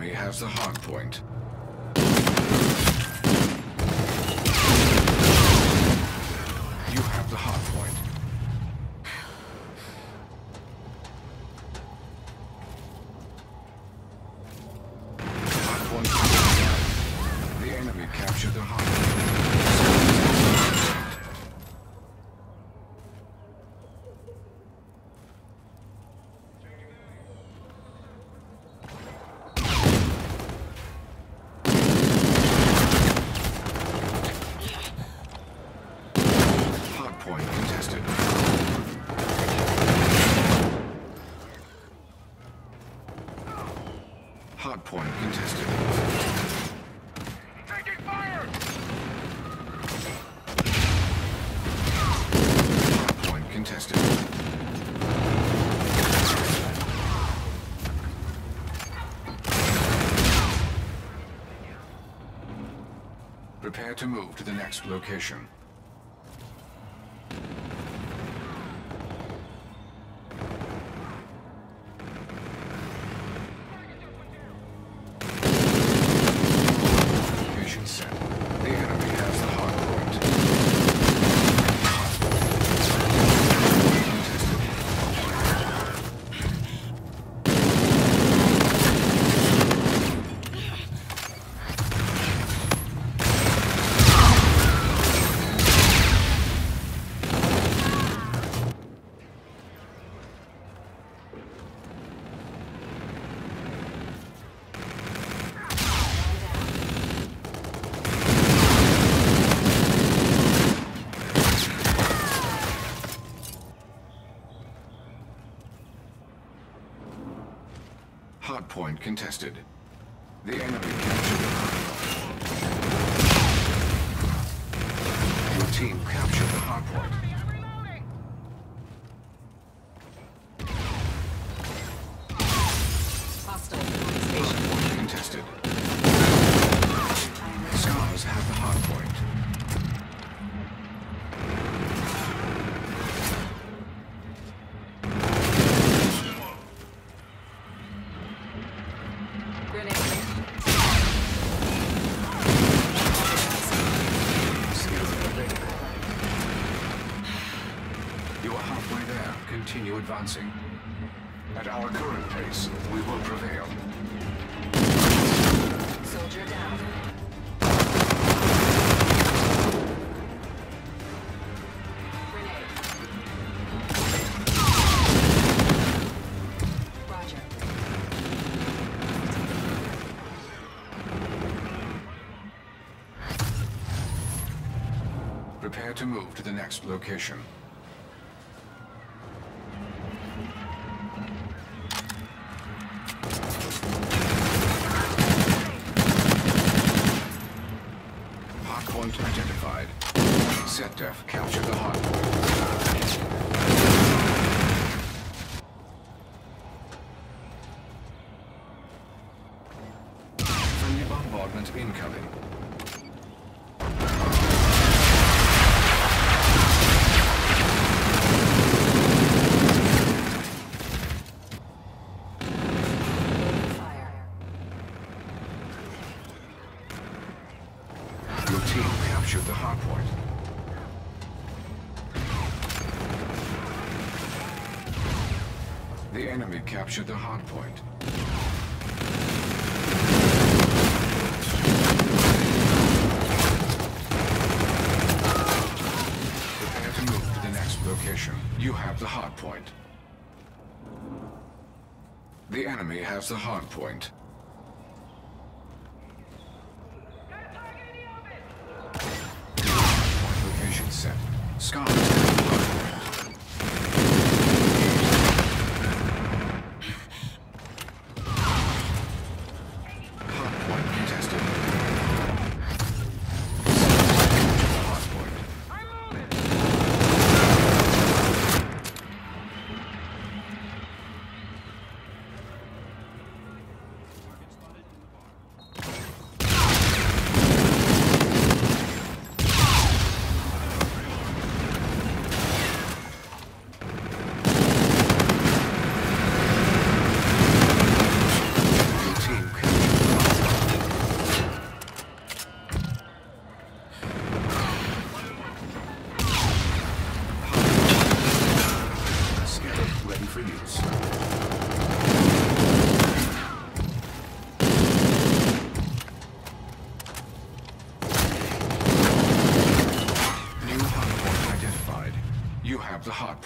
enemy has the hard point. You have the hard point. Hard point. The enemy captured the hard point. Point contested. Hard point contested. Taking fire! Hard point contested. Prepare to move to the next location. Hard point contested. The enemy captured the hard point. Your team captured the hard point. Hard point contested. Scars have the hard point. You are halfway there. Continue advancing. At our current pace, we will prevail. Soldier down. Grenade. Roger. Prepare to move to the next location. Hardpoint identified. SetDef captured the hardpoint. Friendly bombardment incoming. Your team captured the hardpoint. The enemy captured the hardpoint. Prepare to move to the next location. You have the hardpoint. The enemy has the hardpoint. Location set. Scars have the hardpoint. Hardpoint contested. Hardpoint.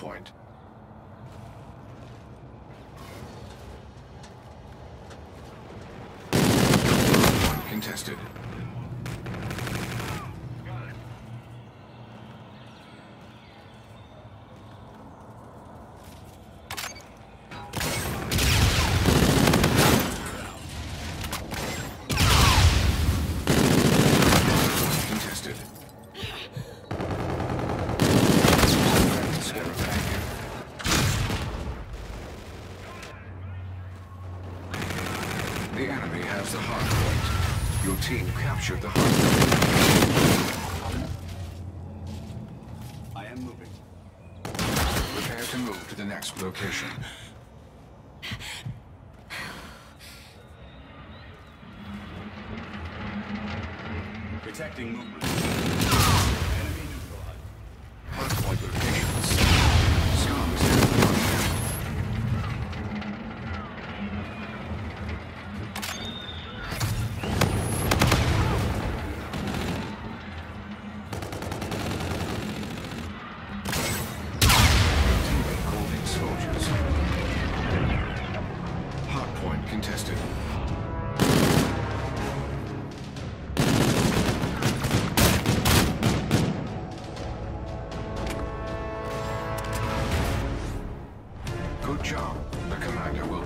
point. Hardpoint contested. The enemy has the hard point. Your team captured the hard point. I am moving. Prepare to move to the next location. Detecting movement. Enemy neutralized. Hard point locations. Scum is in the contact. Teammate called in soldiers. Hard point contested. Good job. The commander will